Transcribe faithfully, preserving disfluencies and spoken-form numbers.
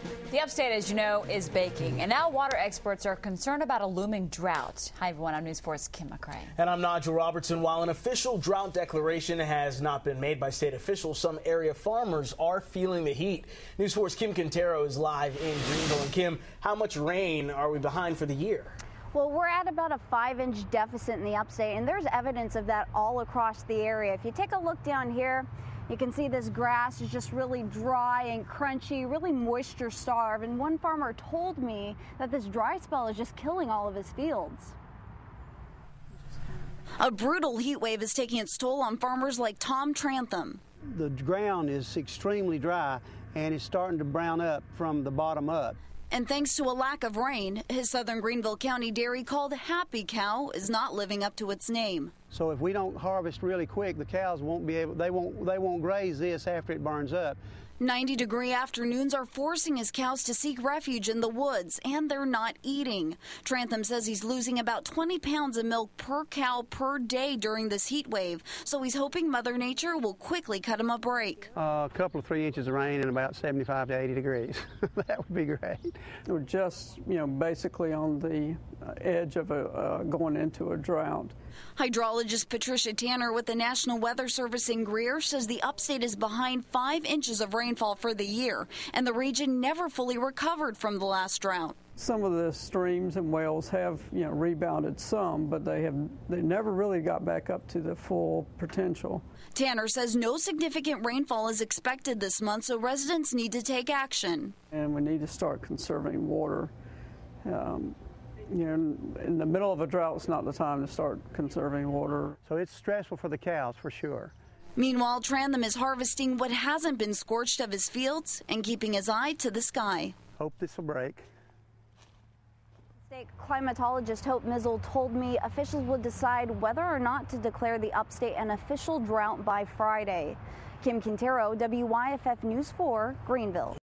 The upstate, as you know, is baking, and now water experts are concerned about a looming drought. Hi, everyone. I'm News four's Kim McCray. And I'm Nigel Robertson. While an official drought declaration has not been made by state officials, some area farmers are feeling the heat. News four's Kim Quintero is live in Greenville. And Kim, how much rain are we behind for the year? Well, we're at about a five-inch deficit in the upstate, and there's evidence of that all across the area. If you take a look down here, you can see this grass is just really dry and crunchy, really moisture-starved. And one farmer told me that this dry spell is just killing all of his fields. A brutal heat wave is taking its toll on farmers like Tom Trantham. The ground is extremely dry, and it's starting to brown up from the bottom up. And thanks to a lack of rain, his southern Greenville County dairy called Happy Cow is not living up to its name. So if we don't harvest really quick, the cows won't be able, they won't, they won't graze this after it burns up. ninety degree afternoons are forcing his cows to seek refuge in the woods, and they're not eating. Trantham says he's losing about twenty pounds of milk per cow per day during this heat wave, so he's hoping Mother Nature will quickly cut him a break. Uh, a couple of three inches of rain and about seventy-five to eighty degrees. That would be great. We're just, you know, basically on the edge of a, uh, going into a drought. Hydrologist Patricia Tanner with the National Weather Service in Greer says the upstate is behind five inches of rainfall for the year, and the region never fully recovered from the last drought. Some of the streams and wells have, you know, rebounded some, but they have they never really got back up to the full potential. Tanner says no significant rainfall is expected this month, so residents need to take action. And we need to start conserving water. Um, You know, in the middle of a drought, it's not the time to start conserving water. So it's stressful for the cows, for sure. Meanwhile, Trantham is harvesting what hasn't been scorched of his fields and keeping his eye to the sky. Hope this will break. State climatologist Hope Mizzle told me officials would decide whether or not to declare the upstate an official drought by Friday. Kim Quintero, W Y F F News four, Greenville.